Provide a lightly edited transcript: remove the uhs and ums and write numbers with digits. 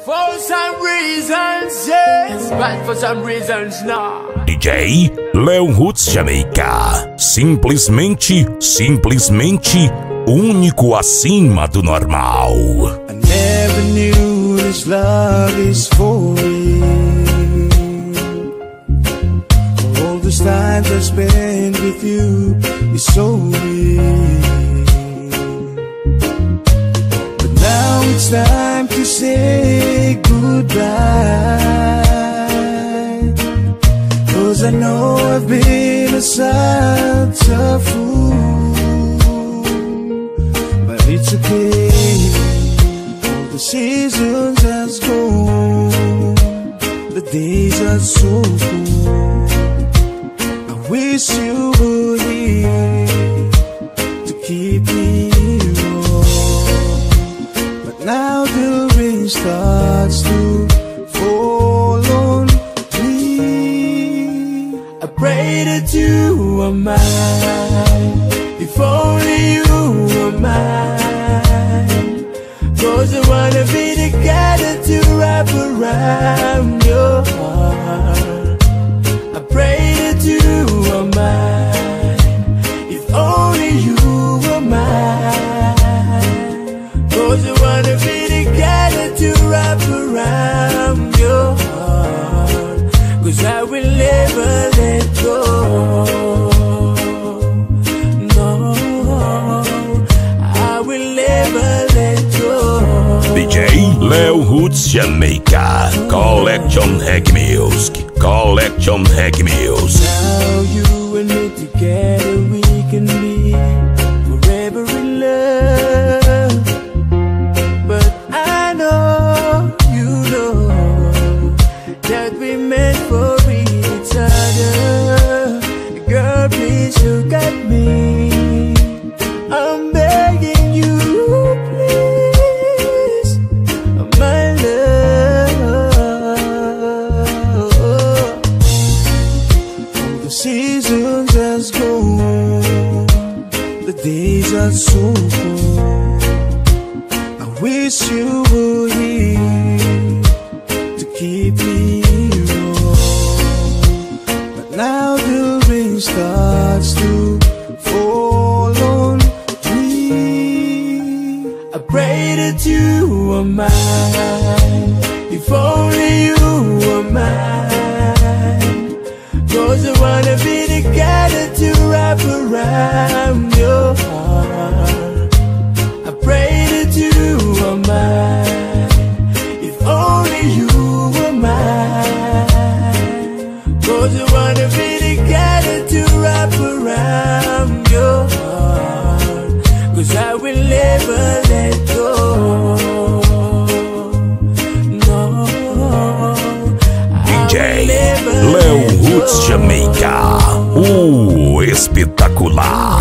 For some reasons, yes, but for some reasons, no. DJ Léo Roots Jamaica. Simplesmente único acima do normal. I never knew this love is for real. All those times I spent with you is so real. But now it's time to say goodbye, 'cause I know I've been a such a fool. But it's okay, all the seasons has gone, the days are so cool. I wish you were here to keep me warm. But now the rain starts to fall on me. I pray that you are mine, if only you were mine. 'Cause I wanna be the guy that you wrap around your heart. I pray that you are mine, if only you were mine. 'Cause I wanna be the guy that you wrap around your heart. 'Cause I will never let go. No, I will never let go. DJ Léo Roots Jamaica. Collection Reggae Music. Collection Reggae Music. Now you and me together, we can be forever in love. But I know, you know, that we meant for each other. Girl, please look at me, I'm begging you, please, my love. All the seasons has gone, the days are so cold. I wish you were here to keep me warm. But now the rain starts to fall on me. I pray that you are mine, if only you were mine. 'Cause I wanna be the guy that you wrap around your heart. I pray that you are mine, if only you were mine. 'Cause I wanna be the guy that you wrap around your heart. 'Cause I will never let go. No, DJ Léo Roots Jamaica. Espetacular.